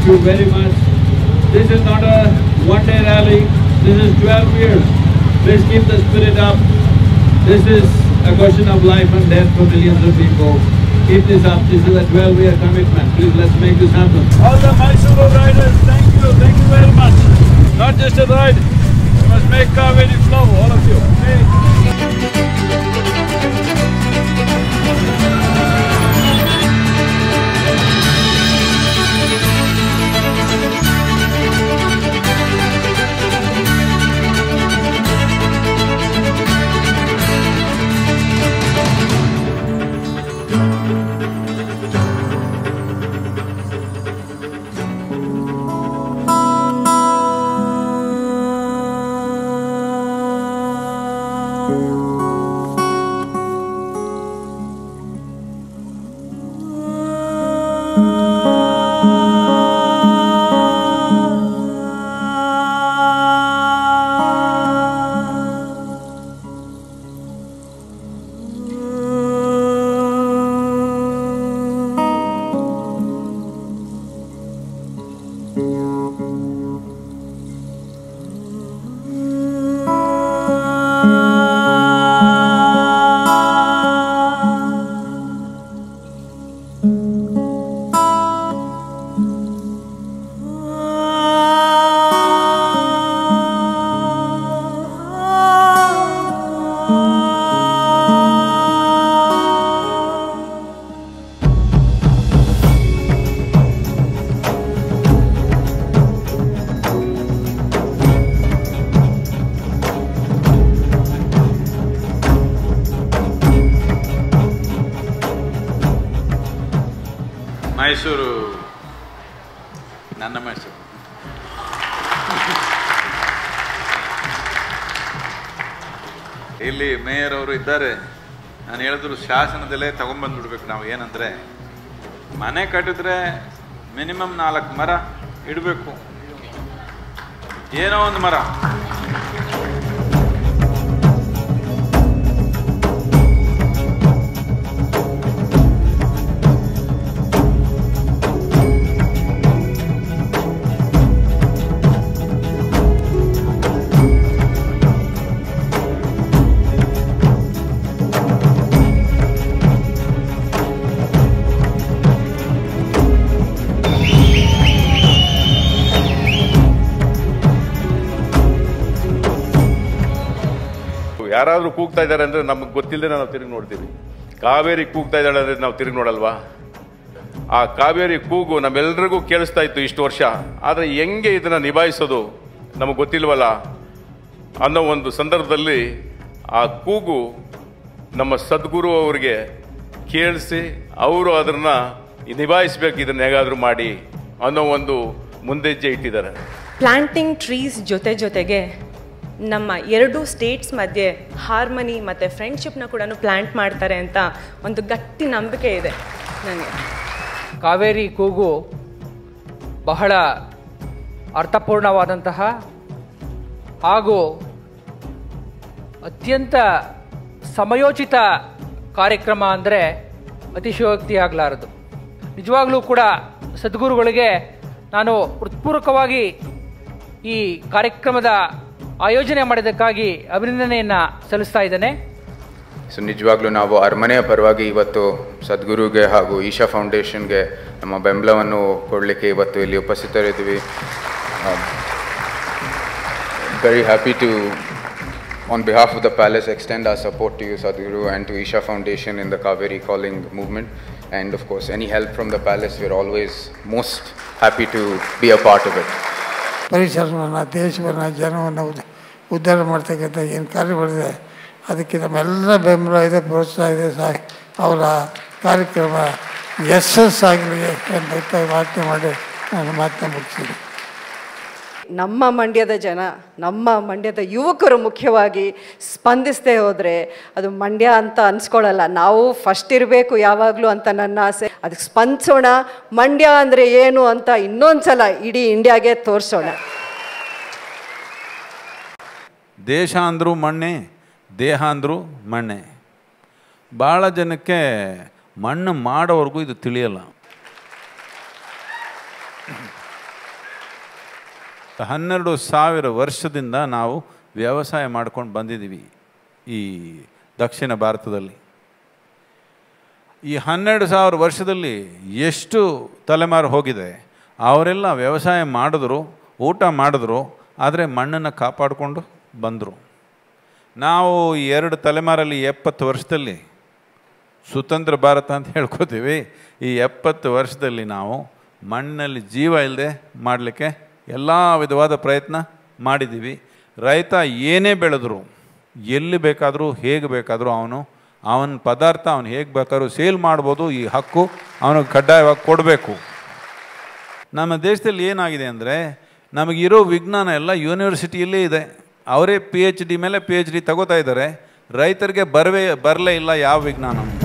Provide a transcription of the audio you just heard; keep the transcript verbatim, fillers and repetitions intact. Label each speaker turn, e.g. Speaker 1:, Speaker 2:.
Speaker 1: you very much. This is not a one-day rally. This is twelve years. Please keep the spirit up. This is a question of life and death for millions of people. Keep this up. This is a twelve-year commitment. Please, let's make this happen. All the Mysuru riders, thank you. Thank you very much. Not just a ride. You must make Kaveri flow, all of you. Mysuru ನನ್ನ ಮೈಸೂರು. ಇಲ್ಲಿ mayor ಅವರು ಇದ್ದಾರೆ. ನಾನು ಹೇಳಿದ್ರು ಶಾಸನದಲ್ಲೇ ತಗೊಂಡ್ಬಂದ್ಬಿಡ್ಬೇಕು ನಾವು. ಏನಂದರೆ ಮನೆ ಕಟ್ಟಿದ್ರೆ ಮಿನಿಮಮ್ ನಾಲ್ಕು ಮರ ಇಡಬೇಕು, ಏನೋ ಒಂದು ಮರ.
Speaker 2: ಯಾರಾದರೂ ಕೂಗ್ತಾ ಇದ್ದಾರೆ ಅಂದರೆ ನಮಗೆ ಗೊತ್ತಿಲ್ಲದೆ ನಾವು ತಿರುಗಿ ನೋಡ್ತೀವಿ. ಕಾವೇರಿ ಕೂಗ್ತಾ ಇದ್ದಾಳೆ ಅಂದರೆ ನಾವು ತಿರುಗಿ ನೋಡಲ್ವಾ? ಆ ಕಾವೇರಿ ಕೂಗು ನಮ್ಮೆಲ್ಲರಿಗೂ ಕೇಳಿಸ್ತಾ ಇತ್ತು ಇಷ್ಟು ವರ್ಷ. ಆದರೆ ಹೆಂಗೆ ಇದನ್ನು ನಿಭಾಯಿಸೋದು ನಮಗೆ ಗೊತ್ತಿಲ್ವಲ್ಲ ಅನ್ನೋ ಒಂದು ಸಂದರ್ಭದಲ್ಲಿ ಆ ಕೂಗು ನಮ್ಮ ಸದ್ಗುರು ಅವರಿಗೆ ಕೇಳಿಸಿ ಅವರು ಅದನ್ನು ನಿಭಾಯಿಸಬೇಕು, ಇದನ್ನು ಹೇಗಾದರೂ ಮಾಡಿ ಅನ್ನೋ ಒಂದು ಮುಂದೆಜ್ಜೆ ಇಟ್ಟಿದ್ದಾರೆ.
Speaker 3: ಪ್ಲಾಂಟಿಂಗ್ ಟ್ರೀಸ್ ಜೊತೆ ಜೊತೆಗೆ ನಮ್ಮ ಎರಡು ಸ್ಟೇಟ್ಸ್ ಮಧ್ಯೆ ಹಾರ್ಮನಿ ಮತ್ತು ಫ್ರೆಂಡ್ಶಿಪ್ನ ಕೂಡ ಪ್ಲ್ಯಾಂಟ್ ಮಾಡ್ತಾರೆ ಅಂತ ಒಂದು ಗಟ್ಟಿ ನಂಬಿಕೆ ಇದೆ ನನಗೆ.
Speaker 4: ಕಾವೇರಿ ಕೂಗು ಬಹಳ ಅರ್ಥಪೂರ್ಣವಾದಂತಹ ಹಾಗೂ ಅತ್ಯಂತ ಸಮಯೋಚಿತ ಕಾರ್ಯಕ್ರಮ ಅಂದರೆ ಅತಿಶಯೋಕ್ತಿ ಆಗಲಾರದು. ನಿಜವಾಗ್ಲೂ ಕೂಡ ಸದ್ಗುರುಗಳಿಗೆ ನಾನು ಹೃತ್ಪೂರ್ವಕವಾಗಿ ಈ ಕಾರ್ಯಕ್ರಮದ ಆಯೋಜನೆ ಮಾಡಿದ್ದಕ್ಕಾಗಿ ಅಭಿನಂದನೆಯನ್ನು ಸಲ್ಲಿಸ್ತಾ ಇದ್ದೇನೆ.
Speaker 5: ಸೊ ನಿಜವಾಗ್ಲೂ ನಾವು ಅರಮನೆಯ ಪರವಾಗಿ ಇವತ್ತು ಸದ್ಗುರುಗೆ ಹಾಗೂ ಈಶಾ ಫೌಂಡೇಶನ್ಗೆ ನಮ್ಮ ಬೆಂಬಲವನ್ನು ಕೊಡಲಿಕ್ಕೆ ಇವತ್ತು ಇಲ್ಲಿ ಉಪಸ್ಥಿತರಿದ್ದೀವಿ. Very happy to on behalf of the palace extend our support to you Sadhguru and to Isha Foundation in the Kaveri Calling movement, and of course any help from the palace, we are always most happy to be a part of it.
Speaker 6: ಪರಿಸರವನ್ನು, ದೇಶವನ್ನು, ಜನವನ್ನು ಉದ್ಧಾರ ಮಾಡ್ತಕ್ಕಂಥ ಏನು ಕಾರ್ಯ ಮಾಡಿದೆ ಅದಕ್ಕೆ ನಮ್ಮೆಲ್ಲ ಬೆಂಬಲ ಇದೆ, ಪ್ರೋತ್ಸಾಹ ಇದೆ. ಸಹ ಅವರ ಕಾರ್ಯಕ್ರಮ ಯಶಸ್ಸಾಗಲಿ ಅಂತ ಮಾತನ್ನು ಮಾಡಿ ನಾನು ಮಾತನ್ನ ಮುಗಿಸಿದೆ.
Speaker 7: ನಮ್ಮ ಮಂಡ್ಯದ ಜನ, ನಮ್ಮ ಮಂಡ್ಯದ ಯುವಕರು ಮುಖ್ಯವಾಗಿ ಸ್ಪಂದಿಸದೆ ಹೋದರೆ ಅದು ಮಂಡ್ಯ ಅಂತ ಅನ್ಸ್ಕೊಳ್ಳಲ್ಲ. ನಾವು ಫಸ್ಟ್ ಇರಬೇಕು ಯಾವಾಗಲೂ ಅಂತ ನನ್ನ ಆಸೆ. ಅದಕ್ಕೆ ಸ್ಪಂದಿಸೋಣ, ಮಂಡ್ಯ ಅಂದರೆ ಏನು ಅಂತ ಇನ್ನೊಂದು ಸಲ ಇಡೀ ಇಂಡಿಯಾಗೆ ತೋರಿಸೋಣ.
Speaker 8: ದೇಶ ಅಂದರೂ ಮಣ್ಣೆ, ದೇಹ ಅಂದರೂ ಮಣ್ಣೆ. ಭಾಳ ಜನಕ್ಕೆ ಮಣ್ಣು ಮಾಡೋವರೆಗೂ ಇದು ತಿಳಿಯಲ್ಲ. ಹನ್ನೆರಡು ಸಾವಿರ ವರ್ಷದಿಂದ ನಾವು ವ್ಯವಸಾಯ ಮಾಡ್ಕೊಂಡು ಬಂದಿದ್ದೀವಿ ಈ ದಕ್ಷಿಣ ಭಾರತದಲ್ಲಿ. ಈ ಹನ್ನೆರಡು ಸಾವಿರ ವರ್ಷದಲ್ಲಿ ಎಷ್ಟು ತಲೆಮಾರು ಹೋಗಿದೆ. ಅವರೆಲ್ಲ ವ್ಯವಸಾಯ ಮಾಡಿದ್ರು, ಊಟ ಮಾಡಿದ್ರು, ಆದರೆ ಮಣ್ಣನ್ನು ಕಾಪಾಡಿಕೊಂಡು ಬಂದರು. ನಾವು ಈ ಎರಡು ತಲೆಮಾರಲ್ಲಿ ಎಪ್ಪತ್ತು ವರ್ಷದಲ್ಲಿ ಸ್ವತಂತ್ರ ಭಾರತ ಅಂತ ಹೇಳ್ಕೊತೀವಿ. ಈ ಎಪ್ಪತ್ತು ವರ್ಷದಲ್ಲಿ ನಾವು ಮಣ್ಣಲ್ಲಿ ಜೀವ ಇಲ್ಲದೆ ಮಾಡಲಿಕ್ಕೆ ಎಲ್ಲ ವಿಧವಾದ ಪ್ರಯತ್ನ ಮಾಡಿದ್ದೀವಿ. ರೈತ ಏನೇ ಬೆಳೆದ್ರು, ಎಲ್ಲಿ ಬೇಕಾದರೂ ಹೇಗೆ ಬೇಕಾದರೂ ಅವನು ಅವನ ಪದಾರ್ಥ ಅವನು ಹೇಗೆ ಬೇಕಾದ್ರೂ ಸೇಲ್ ಮಾಡ್ಬೋದು. ಈ ಹಕ್ಕು ಅವನಿಗೆ ಕಡ್ಡಾಯವಾಗಿ ಕೊಡಬೇಕು. ನಮ್ಮ ದೇಶದಲ್ಲಿ ಏನಾಗಿದೆ ಅಂದರೆ, ನಮಗಿರೋ ವಿಜ್ಞಾನ ಎಲ್ಲ ಯೂನಿವರ್ಸಿಟಿಯಲ್ಲೇ ಇದೆ. ಅವರೇ ಪಿ ಎಚ್ ಡಿ ಮೇಲೆ ಪಿ ಎಚ್ ಡಿ ತಗೋತಾ ಇದ್ದಾರೆ. ರೈತರಿಗೆ ಬರವೇ ಬರಲೇ ಇಲ್ಲ ಯಾವ ವಿಜ್ಞಾನ.